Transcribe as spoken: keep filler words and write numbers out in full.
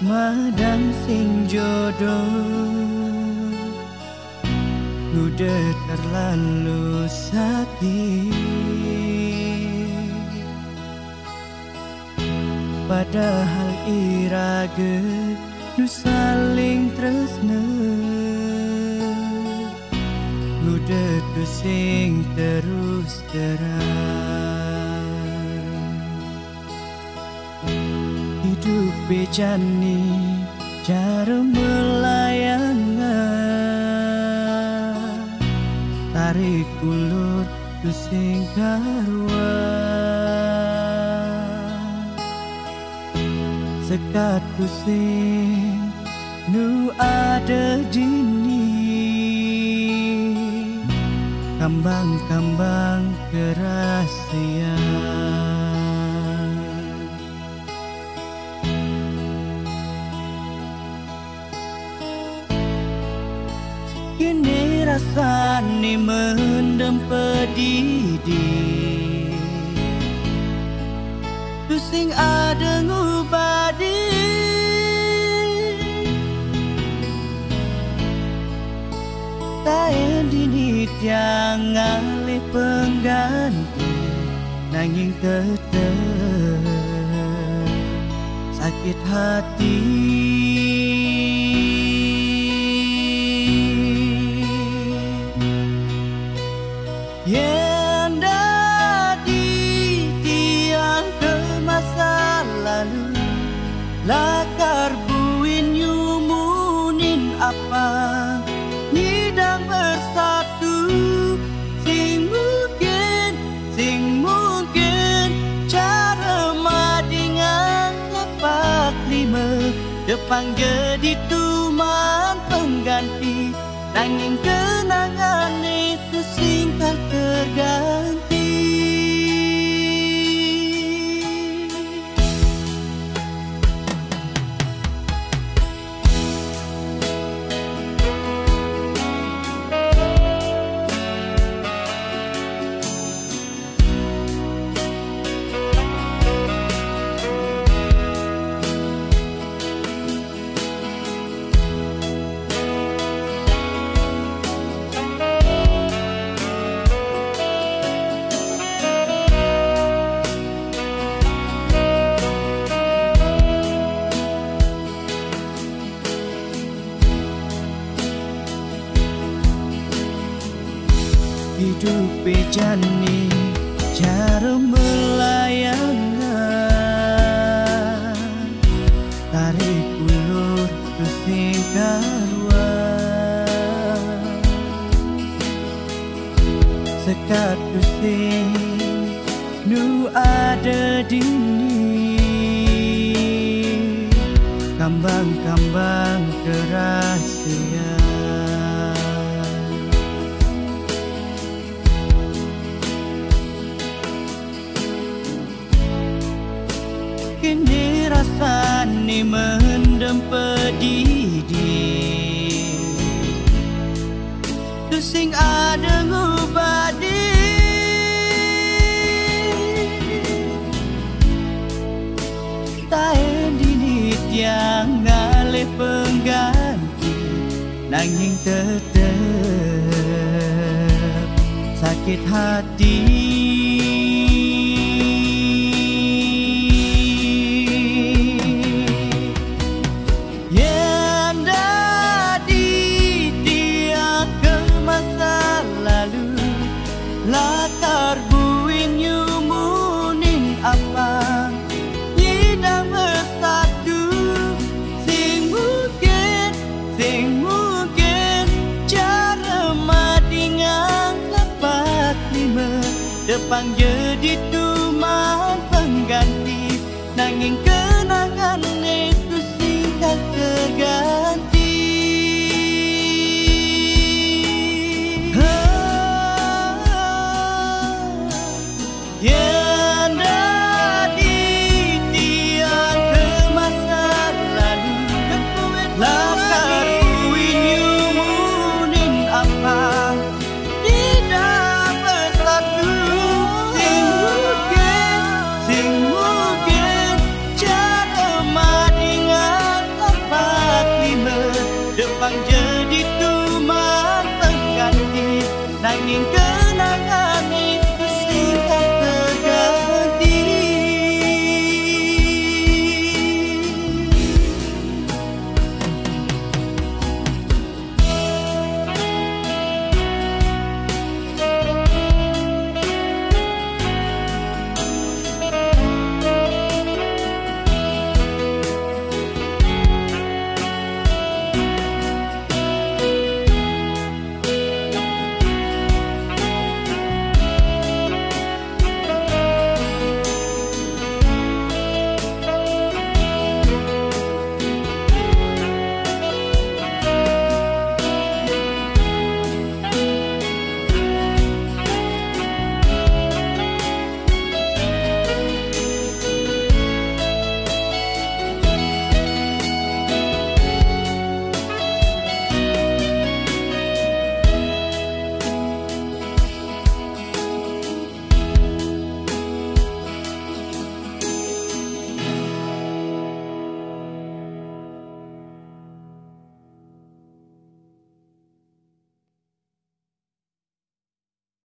Ramadan sing jodoh udah terlalu sakit, padahal irage nu saling tresna udah tu sing terus terang. Hidup bejani cara melayangan, tarik ulur tu sing karuan, sekat tu sing nu ada dini, kambang-kambang kerahasiaan. Kini rasane mendem pedidi, tu sing ada ngubadi, taen dini tiang ngalih pengganti, nanging tetep sakit hati. Yang dadi tiang ke masa lalu, lakar buin nyumunin apa nyidang bersatu, sing mungkin, sing mungkin cara madingan lapak lima, depan jadi tuman pengganti, nanging kenangan itu singkat terganti. Hidup bejani cara melayangan, tarik ulur tu sing karuan, sekat tu sing nu ada dini, kambang-kambang kerahasiaan. Kini rasane mendem pedidi, tu sing ada ngubadi, taen dini tiang ngalih pengganti, nanging tetep sakit hati. Latar buin nyumunin apa nyidang bersatu, sing mungkin, sing mungkin cara madingan lapak lima, depan jadi tuman pengganti, nanging kenangan itu singkat terganti. Yang dadi tiang ke masa lalu, lakar buin nyumunin apa tidak bersatu, sing mungkin, sing mungkin Nanging